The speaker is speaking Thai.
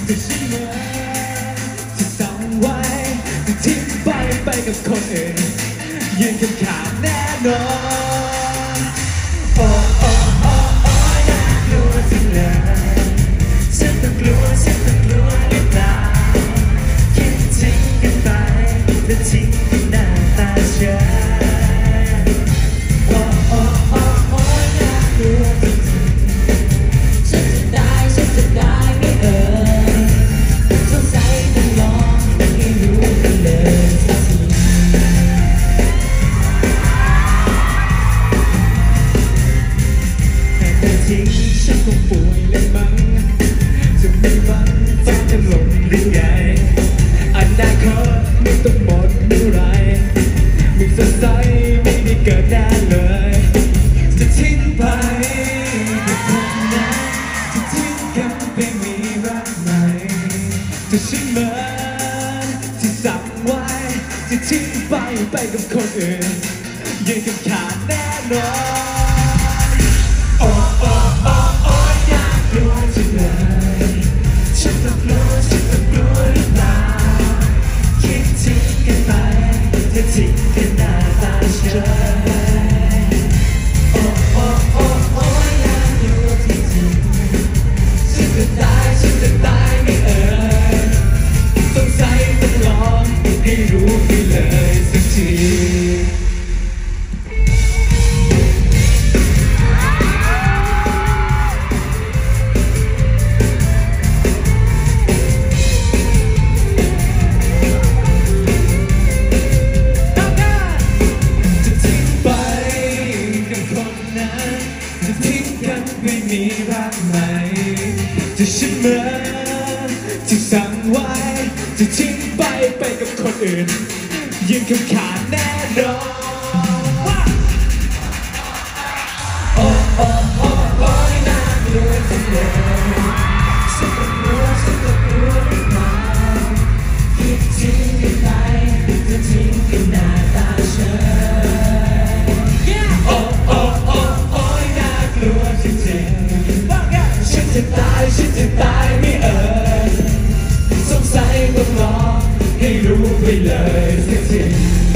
แต่ฉันเหมือนจะสั่งไว้จะทิ้งไปกับคนอื่นยืนข้างๆแน่นอนโอ้โอ้โอ้โอ้น่ากลัวจังเลยฉันต้องกลัวหรือเปล่าคิดทิ้งกันไปและทิ้งที่หน้าตาฉันโอ้โอ้โอ้โอ้น่ากลัวจริงๆฉันจะได้ไม่เอ่ยสงสัยต้องลองให้รู้กันเลยสักทีแต่ทิ้งฉันคงป่วยเลยมั้งจะมีวันฟ้าจะหล่นหรือไงอนาคตไม่ต้องหมดเมื่อไรไม่สดใสไม่ได้เกิดแน่เลยจะทิ้งไปกับคนนั้นจะทิ้งกันไปมีรักใหม่จะฉันเหมือนที่สั่งไว้จะทิ้งไปกับคนอื่นยืนข้างๆแน่นอนโอ้โอ้โอ้โอ้อยากกลัวจังเลยฉันต้องกลัวหรือเปล่าคิดทิ้งกันไปเธอทิ้งกันหน้าตาฉันโอ้โอ้โอ้โอ้อยากกลัวจริงๆฉันจะตายไม่เอ่ยสงสัยต้องลองให้รู้ไปเลยสักทีไม่มีรักใหม่จะฉันเหมือนที่สั่งไว้จะทิ้งไปกับคนอื่นยืนข้างๆแน่นอนโอ้โอ้โอ้โอ้น่ากลัวจังเลยฉันก็กลัวหรือเปล่าคิดทิ้งกันไปจะทิ้งกันหน้าตาฉันโอ้โอ้โอ้โอ้น่ากลัวจริงๆฉันจะตายไม่เอ่ยสงสัยต้องลองให้รู้ไปเลยสักที